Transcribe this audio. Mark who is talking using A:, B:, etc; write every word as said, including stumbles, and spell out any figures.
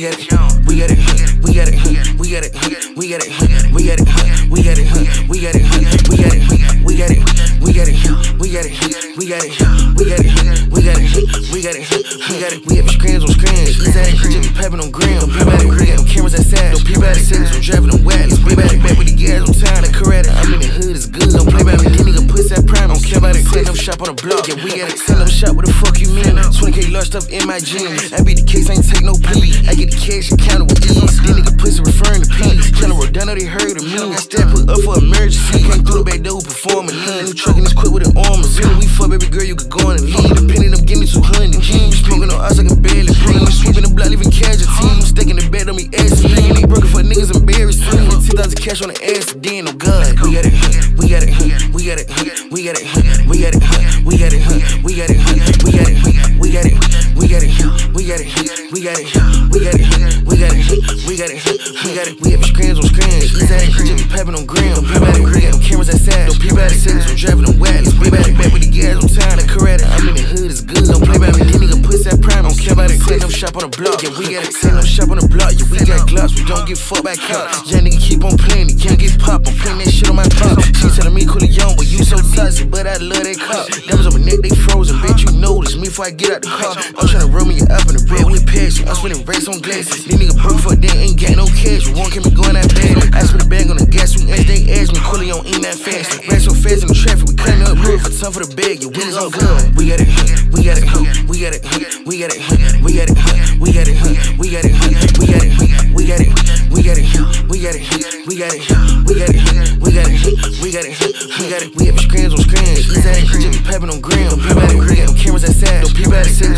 A: got it, we got it, we got it, we got it, we got it, we got it, we got it, we got it, we got it, we got it, we got it, we got it, we got it, we got it, we got it, we got it, we got it. We have screens on screens. These ass just be peppin' on green. Don't peep at it, we got them cameras outside. Don't peep at it, six, I'm driving them wet. Let's play back it, back with the gas on time. The karate, I'm in the hood, it's good. Don't play back me, this nigga puss that prime. Don't care about it, set up shop on the block. Yeah, we got it, set up shop. What the fuck you mean? twenty K large stuff in my jeans. I beat the case, I ain't take no plea. I get the cash and count it with ease. These nigga pussy referring to P. Tryna roll down, know they heard of me. I step put up for emergency. Came through the back door, performing lean. New truck in this quick with an arm. Really, we fuck, baby girl, you could go on and leave. Depending on give me two hundred G's. Smoking on us, I can barely breathe. Sweeping the block, leaving casualties. Stacking the bed on me, ass and lean. They broken for niggas embarrassing. ten thousand cash on the ass, then oh God. We got it, we got it, we got it, we got it, we got it, we got it, we got it, we got it, we got it, we got it, we got it, we got it, we got it, we got it, we got it, we got it. We have screens on screens. These ass just be peppin' on green. Don't peep at it, we got them cameras outside. Don't peep at it, six, I'm driving them wet. Let's play back it, back with the gas on time. The karate, I'm in the hood, it's good. Don't play back me, this nigga puss that prime. Don't care about it, set up shop on the block. Yeah, we got it, set up shop on the block. Yeah, we got gloves, we don't get fucked back up. Young nigga keep on playing, the young get pop. I'm playing that shit on my pop. She telling me cool and young, but you so toxic, but I love that cop. Diamonds on my neck, they frozen, bitch, you notice me before I get out the car. I'm tryna roll me up in the bed with passion. I'm spinning racks on glasses. These niggas broke for a day, ain't got no cash. One can be going that bad. I spin a bag on the gas, we ask, they ask me, Cooley on eat that fast. Ran so fast in the traffic, we cutting up real for time for the bag. Yeah, we is on good. We got it, we got it, we got it, we got it, we got it, we got it, we got it, we got it, we got it, we got it, we got it, we got it, we got it, we got it, we got it, we got it. We have screens on screens. These ass just be peppin' on green. Don't peep at it, we got them cameras outside. Don't peep at it,